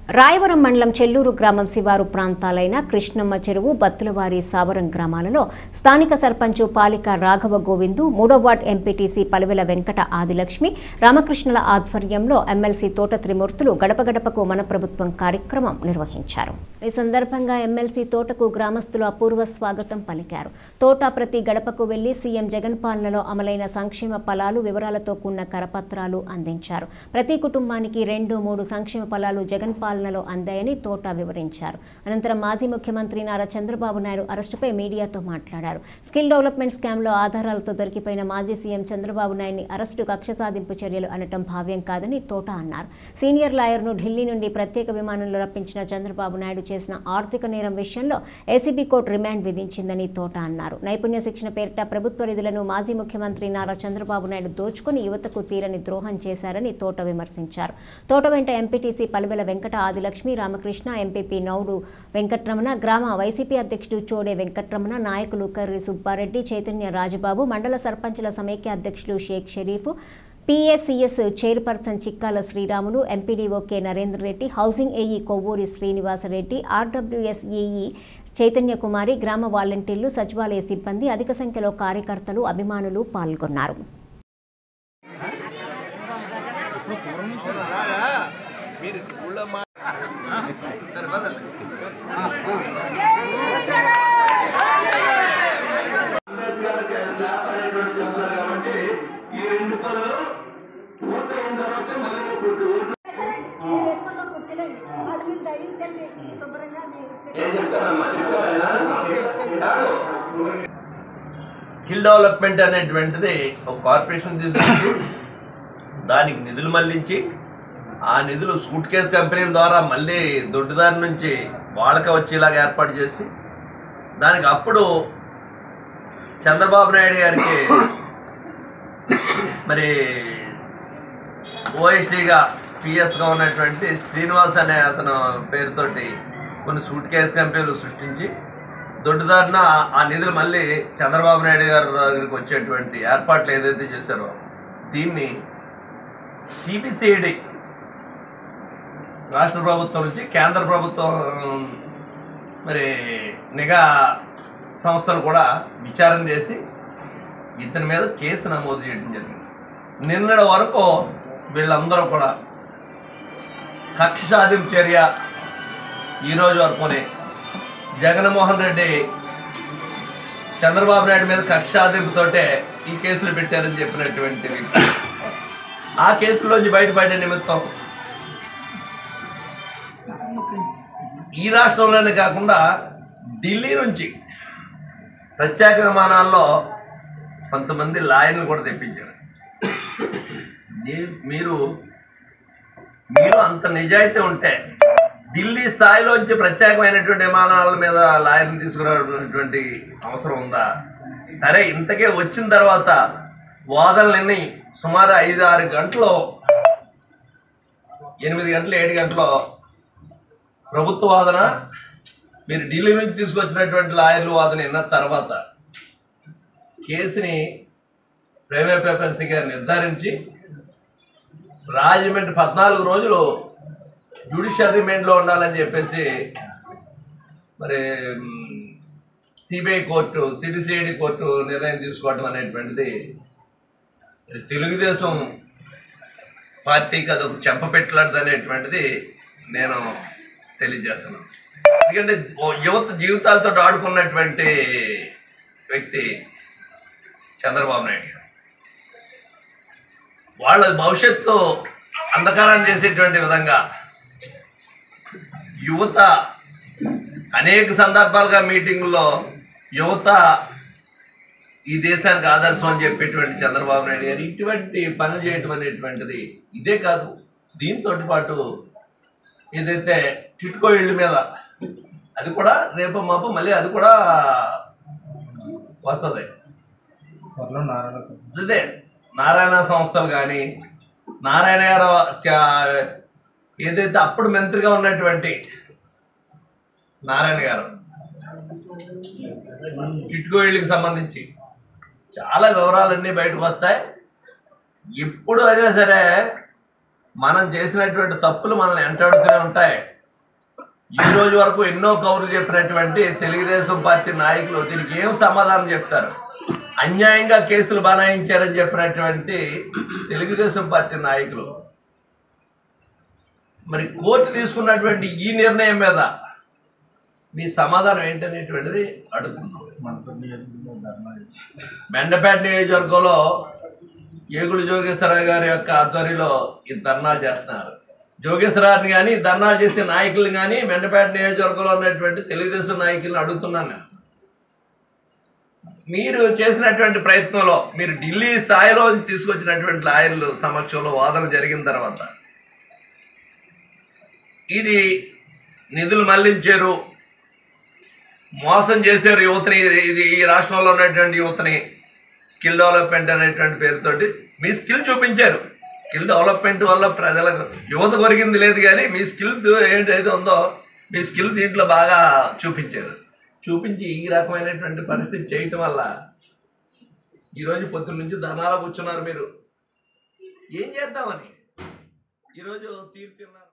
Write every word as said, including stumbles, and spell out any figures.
రాయవరం మండలం చెల్లూరు గ్రామం శివారు ప్రాంతాలైన కృష్ణమ్మ చెరువు బత్తులవారి సావరం గ్రామాలలో స్థానిక సర్పంచ్ పాలిక రాఘవ గోవిందు మూడో వార్డ్ ఎంపీటీసీ పలువెల వెంకట ఆదిలక్ష్మి రామకృష్ణుల ఆధ్వర్యంలో ఎమ్మెల్సీ తోట త్రిమూర్తులు గడప గడపకు మన ప్రభుత్వం కార్యక్రమం నిర్వహించారు. ఈ సందర్భంగా ఎమ్మెల్సీ తోటకు గ్రామస్తులు అపూర్వ స్వాగతం పలికారు. తోట ప్రతి గడపకు వెళ్లి సీఎం జగన్ పాలనలో అమలైన సంక్షేమ ఫలాలు వివరాలతో కూడిన కరపత్రాలు అందించారు. ప్రతి కుటుంబానికి రెండు మూడు సంక్షేమ ఫలాలు జగన్ పాలనలో అందాయని తోట వివరించారు. అనంతరం మాజీ ముఖ్యమంత్రి నారా చంద్రబాబు నాయుడు అరెస్టుపై మీడియాతో మాట్లాడారు. స్కిల్ డెవలప్మెంట్ స్కామ్లో ఆధారాలతో దొరికిపోయిన మాజీ సీఎం చంద్రబాబు నాయుడిని అరెస్టు కక్ష సాధింపు చర్యలు అనటం భావ్యం కాదని తోట అన్నారు. సీనియర్ లాయర్ను ఢిల్లీ నుండి ప్రత్యేక విమానంలో రప్పించిన చంద్రబాబు నాయుడు చేసిన ఆర్థిక నేరం విషయంలో ఏసీబీ కోర్టు రిమాండ్ విధించిందని తోట అన్నారు. నైపుణ్య శిక్షణ పేరిట ప్రభుత్వ నిధులను మాజీ ముఖ్యమంత్రి నారా చంద్రబాబు నాయుడు దోచుకుని యువతకు తీరని ద్రోహం చేశారని తోట విమర్శించారు. తోట వెంట ఎంపీటీసీ పలువెల వెంకట ఆదిలక్ష్మి రామకృష్ణ ఎంపీపీ నౌడు వెంకట్రమణ గ్రామ వైసీపీ అధ్యక్షుడు చోడే వెంకట్రమణ నాయకులు కర్రి సుబ్బారెడ్డి చైతన్య రాజబాబు మండల సర్పంచుల సమైక్య అధ్యక్షులు Sheikh Sharif PACS chairperson Chikkala Sriramulu MPDO K Narendra Reddy housing AE Kovvuri Srinivasareddy RWS AE Chaitanya Kumari గ్రామ వాలంటీర్లు సచివాలయ సిబ్బంది అధిక సంఖ్యలో కార్యకర్తలు అభిమానులు పాల్గొన్నారు. స్కిల్ డెవలప్మెంట్ అనేటువంటిది ఒక కార్పొరేషన్ తీసుకొచ్చి దానికి నిధులు మళ్లించి ఆ నిధులు సూట్ కేస్ కంపెనీల ద్వారా మళ్ళీ దొడ్డిదారి నుంచి వాళ్ళకే వచ్చేలాగా ఏర్పాటు చేసి దానికి అప్పుడు చంద్రబాబు నాయుడు గారికి మరి ఓఎస్డీగా పిఎస్గా ఉన్నటువంటి శ్రీనివాస్ అనే అతను పేరుతోటి కొన్ని సూట్ కేస్ కంపెనీలు సృష్టించి దొడ్డిదారిన ఆ నిధులు మళ్ళీ చంద్రబాబు నాయుడు గారి దగ్గరికి వచ్చేటువంటి ఏర్పాట్లు ఏదైతే చేశారో దీన్ని సిబిసిఐడి రాష్ట్ర ప్రభుత్వం నుంచి కేంద్ర ప్రభుత్వం మరి నిఘా సంస్థలు కూడా విచారణ చేసి ఇతని మీద కేసు నమోదు చేయడం జరిగింది. నిన్నటి వరకు వీళ్ళందరూ కూడా కక్ష సాధింపు చర్య ఈరోజు వరకునే జగన్మోహన్ రెడ్డి చంద్రబాబు నాయుడు మీద కక్ష సాధింపుతోటే ఈ కేసులు పెట్టారని చెప్పినటువంటి వ్యక్తి ఆ కేసులోంచి బయటపడే నిమిత్తం ఈ రాష్ట్రంలోనే కాకుండా ఢిల్లీ నుంచి ప్రత్యేక విమానాల్లో కొంతమంది లాయర్లు కూడా తెప్పించారు. మీరు మీరు అంత నిజాయితీ ఉంటే ఢిల్లీ స్థాయిలోంచి ప్రత్యేకమైనటువంటి విమానాల మీద లాయర్ని తీసుకురావటువంటి అవసరం ఉందా? సరే, ఇంతకే వచ్చిన తర్వాత వాదనలన్నీ సుమారు ఐదు ఆరు గంటలు ఎనిమిది గంటలు ఏడు గంటలు ప్రభుత్వ వాదన, మీరు ఢిల్లీ నుంచి తీసుకొచ్చినటువంటి లాయర్లు వాదన విన్న తర్వాత కేసుని ప్రైవే పేపర్సీ గారు నిర్ధారించి రాజమండ్రి పద్నాలుగు రోజులు జ్యుడిషియల్ రిమాండ్లో ఉండాలని చెప్పేసి మరి సిబిఐ కోర్టు సిబిసిఐడి కోర్టు నిర్ణయం తీసుకోవడం అనేటువంటిది తెలుగుదేశం పార్టీకి అదొక చెంపపెట్టలాంటిది అనేటువంటిది నేను తెలియజేస్తున్నాను. ఎందుకంటే యువత జీవితాలతో ఆడుకున్నటువంటి వ్యక్తి చంద్రబాబు నాయుడు గారు. వాళ్ళ భవిష్యత్తు అంధకారం చేసేటువంటి విధంగా యువత అనేక సందర్భాలుగా మీటింగుల్లో యువత ఈ దేశానికి ఆదర్శం అని చెప్పేటువంటి చంద్రబాబు నాయుడు గారు ఇటువంటి పనులు చేయటం అనేటువంటిది ఇదే కాదు, దీంతో పాటు ఏదైతే టిట్కో ఇళ్ళ మీద అది కూడా రేపు మాపు మళ్ళీ అది కూడా వస్తుంది. అదే నారాయణ సంస్థలు కానీ నారాయణ గారు ఏదైతే అప్పుడు మంత్రిగా ఉన్నటువంటి నారాయణ గారు టిట్కో ఇళ్ళకి సంబంధించి చాలా వివరాలన్నీ బయటకు వస్తాయి. ఎప్పుడు అయినా సరే మనం చేసినటువంటి తప్పులు మనల్ని వెంటాడుతూనే ఉంటాయి. ఈ రోజు వరకు ఎన్నో కౌరులు చెప్పినటువంటి తెలుగుదేశం పార్టీ నాయకులు దీనికి ఏం సమాధానం చెప్తారు? అన్యాయంగా కేసులు బనాయించారని చెప్పినటువంటి తెలుగుదేశం పార్టీ నాయకులు మరి కోర్టు తీసుకున్నటువంటి ఈ నిర్ణయం మీద మీ సమాధానం ఏంటనేటువంటిది అడుగుతున్నాం. మెండపేట నియోజకవర్గంలో ఏగుడు జోగేశ్వరరావు గారి యొక్క ఆధ్వర్యంలో ఈ ధర్నాలు చేస్తున్నారు. జోగేశ్వరరావుని కానీ ధర్నాలు చేసే నాయకులు కానీ మెండపేట నియోజకవర్గంలో ఉన్నటువంటి తెలుగుదేశం నాయకులను అడుగుతున్నాను నేను. మీరు చేసినటువంటి ప్రయత్నంలో మీరు ఢిల్లీ స్థాయిలో తీసుకొచ్చినటువంటి లాయర్లు సమక్షంలో వాదన జరిగిన తర్వాత ఇది నిధులు మళ్లించారు, మోసం చేశారు యువతని, ఇది ఈ రాష్ట్రంలో ఉన్నటువంటి యువతని స్కిల్ డెవలప్మెంట్ అనేటువంటి పేరుతోటి మీ స్కిల్ చూపించారు. స్కిల్ డెవలప్మెంట్ వల్ల ప్రజలకు యువత కొరిగింది లేదు, కానీ మీ స్కిల్ ఏంటైతే ఉందో మీ స్కిల్ దీంట్లో బాగా చూపించారు. చూపించి ఈ రకమైనటువంటి పరిస్థితి చేయటం వల్ల ఈరోజు పొద్దున్న నుంచి ధనాలు కూర్చున్నారు. మీరు ఏం చేద్దామని ఈరోజు తీర్పు